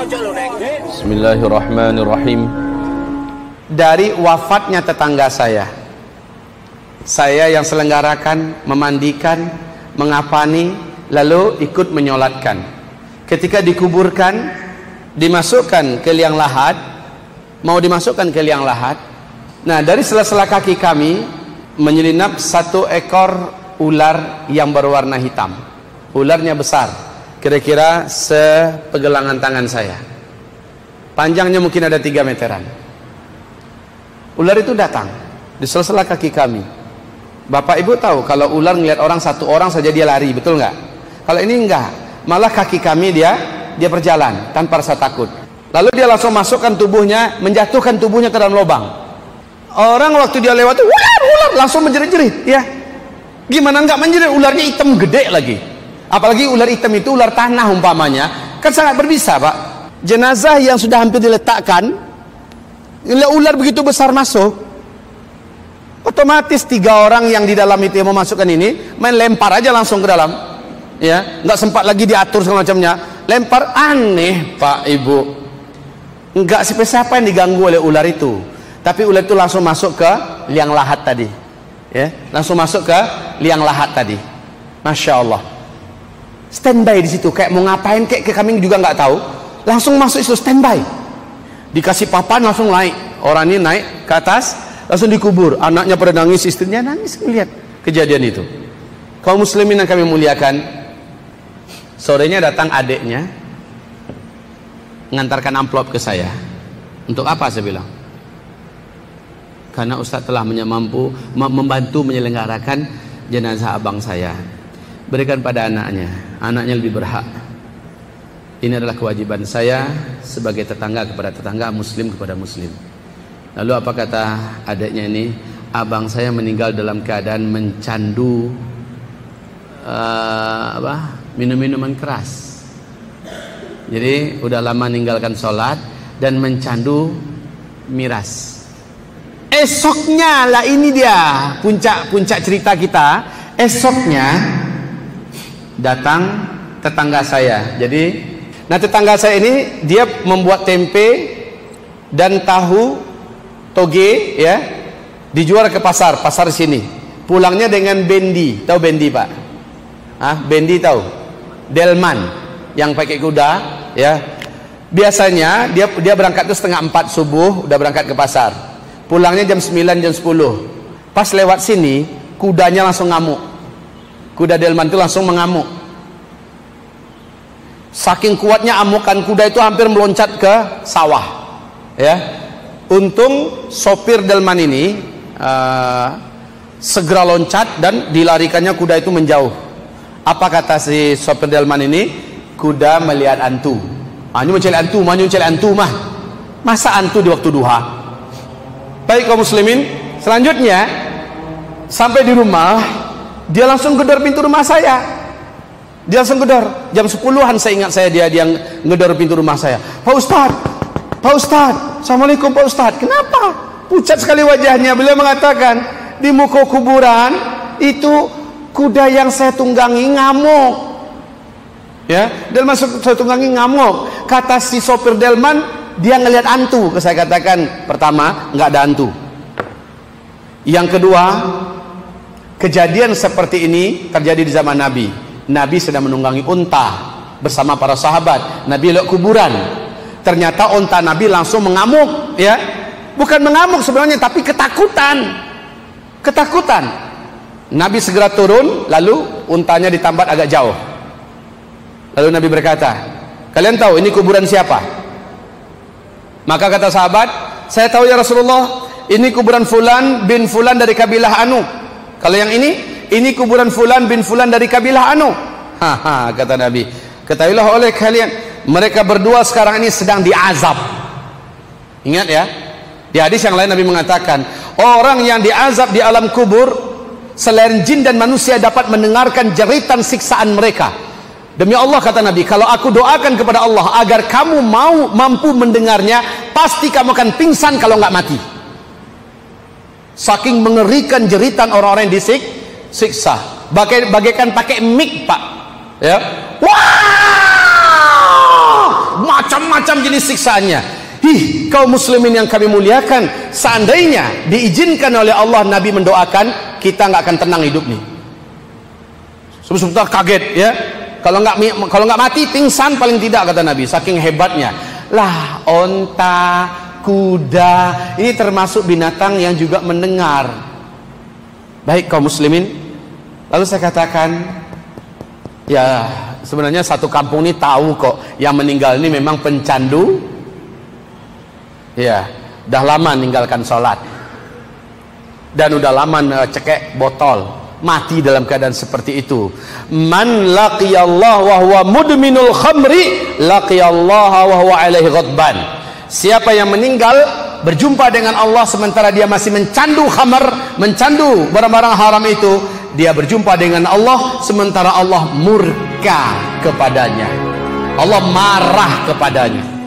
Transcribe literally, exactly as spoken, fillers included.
Bismillahirrahmanirrahim. Dari wafatnya tetangga saya, saya yang selenggarakan, memandikan, mengapani, lalu ikut menyolatkan. Ketika dikuburkan, dimasukkan ke liang lahat, mau dimasukkan ke liang lahat. Nah, dari sela-sela kaki kami menyelinap satu ekor ular yang berwarna hitam. Ularnya besar, kira-kira sepegelangan tangan saya. Panjangnya mungkin ada tiga meteran. Ular itu datang di sela-sela kaki kami. Bapak ibu tahu kalau ular ngeliat orang, satu orang saja dia lari, betul nggak? Kalau ini enggak, malah kaki kami dia dia berjalan tanpa rasa takut. Lalu dia langsung masukkan tubuhnya, menjatuhkan tubuhnya ke dalam lubang. Orang waktu dia lewat, ular, ular, langsung menjerit-jerit, ya. Gimana enggak menjerit? Ularnya hitam gede lagi. Apalagi ular hitam itu ular tanah umpamanya, kan sangat berbisa, Pak. Jenazah yang sudah hampir diletakkan, ular begitu besar masuk, otomatis tiga orang yang di dalam itu yang memasukkan ini main lempar aja langsung ke dalam, ya, nggak sempat lagi diatur segala macamnya, lempar. Aneh, Pak Ibu, nggak siapa-siapa yang diganggu oleh ular itu, tapi ular itu langsung masuk ke liang lahat tadi, ya, langsung masuk ke liang lahat tadi. Masya Allah, standby di situ, kayak mau ngapain, kayak kami juga nggak tahu. Langsung masuk itu standby, dikasih papan langsung naik. Orang ini naik ke atas, langsung dikubur. Anaknya pada nangis, istrinya nangis melihat kejadian itu. Kaum muslimin yang kami muliakan, sorenya datang adiknya mengantarkan amplop ke saya. Untuk apa saya bilang? Karena Ustaz telah mampu membantu menyelenggarakan jenazah abang saya. Berikan pada anaknya, anaknya lebih berhak. Ini adalah kewajiban saya sebagai tetangga kepada tetangga, muslim kepada muslim. Lalu apa kata adiknya ini? Abang saya meninggal dalam keadaan mencandu uh, apa? minum-minuman keras. Jadi udah lama meninggalkan sholat dan mencandu miras. Esoknya lah, ini dia puncak-puncak cerita kita. Esoknya datang tetangga saya. Jadi nah, tetangga saya ini dia membuat tempe dan tahu toge, ya, dijual ke pasar, pasar sini. Pulangnya dengan bendi, tahu bendi, Pak? Ah, bendi tahu? Delman yang pakai kuda, ya. Biasanya dia dia berangkat tuh setengah empat subuh, udah berangkat ke pasar. Pulangnya jam sembilan, jam sepuluh. Pas lewat sini, kudanya langsung ngamuk. Kuda delman itu langsung mengamuk. Saking kuatnya amukan kuda itu hampir meloncat ke sawah, ya. Untung sopir delman ini uh, segera loncat dan dilarikannya kuda itu menjauh. Apa kata si sopir delman ini? Kuda melihat antu. Anyu mencari antu, manyu mencari antu mah. Masa antu di waktu duha? Baik kaum muslimin, selanjutnya sampai di rumah, dia langsung gedor pintu rumah saya. Dia langsung gedor, jam sepuluhan saya ingat saya dia dia ngedor pintu rumah saya. Pak Ustadz, Pak Ustadz, Assalamualaikum Pak Ustadz. Kenapa? Pucat sekali wajahnya. Beliau mengatakan, di muka kuburan itu kuda yang saya tunggangi ngamuk, ya, dan masuk saya tunggangi ngamuk. Kata si sopir delman, dia ngelihat hantu. Saya katakan, pertama, nggak ada hantu. Yang kedua, kejadian seperti ini terjadi di zaman Nabi. Nabi sedang menunggangi unta bersama para sahabat. Nabi lewat kuburan. Ternyata unta Nabi langsung mengamuk, ya. Bukan mengamuk sebenarnya, tapi ketakutan. Ketakutan. Nabi segera turun, lalu untanya ditambat agak jauh. Lalu Nabi berkata, kalian tahu ini kuburan siapa? Maka kata sahabat, saya tahu ya Rasulullah, ini kuburan fulan bin fulan dari kabilah Anu. Kalau yang ini, ini kuburan fulan bin fulan dari kabilah Anu. Haha, kata Nabi, ketahuilah oleh kalian, mereka berdua sekarang ini sedang diazab. Ingat ya, di hadis yang lain Nabi mengatakan, orang yang diazab di alam kubur, selain jin dan manusia dapat mendengarkan jeritan siksaan mereka. Demi Allah, kata Nabi, kalau aku doakan kepada Allah agar kamu mau mampu mendengarnya, pasti kamu akan pingsan kalau nggak mati. Saking mengerikan jeritan orang-orang yang disik siksa, bagai bagaikan pakai mic, Pak, ya. Wah, macam-macam jenis siksaannya. Ih, kaum muslimin yang kami muliakan, seandainya diizinkan oleh Allah, Nabi mendoakan, kita nggak akan tenang hidup nih. Sebentar kaget ya. Kalau nggak kalau nggak mati pingsan paling tidak, kata Nabi, saking hebatnya. Lah, onta, kuda, ini termasuk binatang yang juga mendengar. Baik kaum muslimin, lalu saya katakan, ya sebenarnya satu kampung ini tahu kok yang meninggal ini memang pencandu. Ya, dah lama meninggalkan sholat dan udah lama cekek botol, mati dalam keadaan seperti itu. Man laqiyallah wa huwa mudminul khamri laqiyallah wa huwa alaihi ghadban. Siapa yang meninggal berjumpa dengan Allah sementara dia masih mencandu khamar, mencandu barang-barang haram itu, dia berjumpa dengan Allah sementara Allah murka kepadanya, Allah marah kepadanya.